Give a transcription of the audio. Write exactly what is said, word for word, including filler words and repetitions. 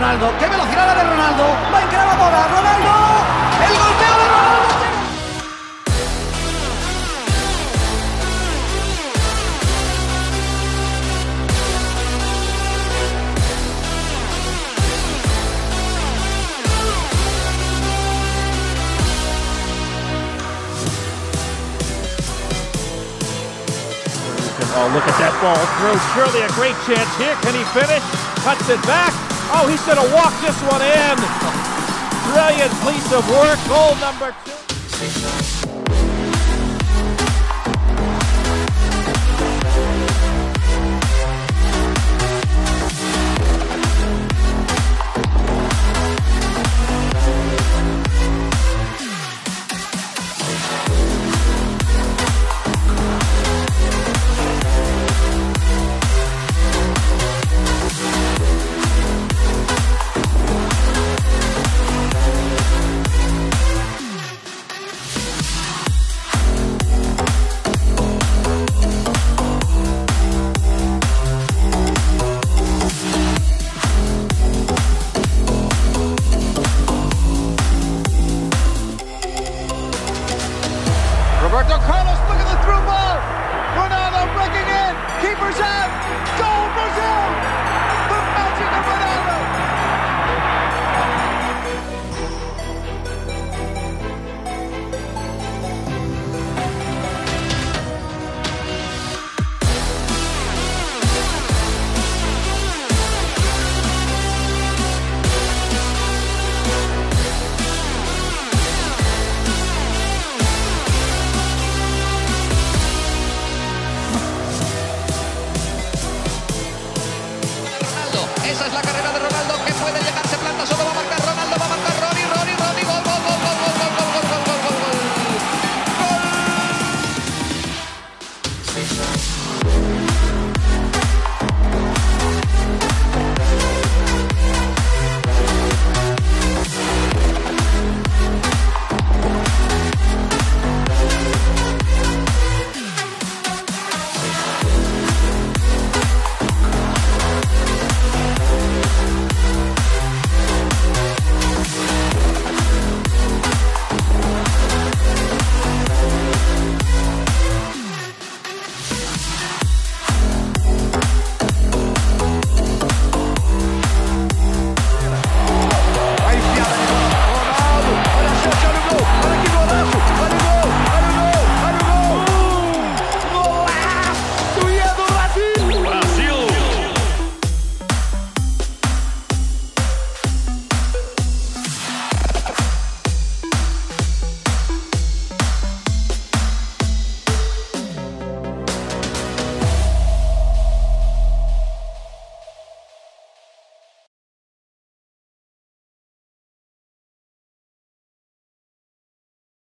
Ronaldo. ¡Qué velocidad la de Ronaldo! ¡Va a entrar ahora! ¡Ronaldo! ¡El golpeo de Ronaldo! Oh, look at that ball through. Surely a great chance here. Can he finish? Cuts it back. Oh, he's going to walk this one in. Brilliant piece of work. Goal number two.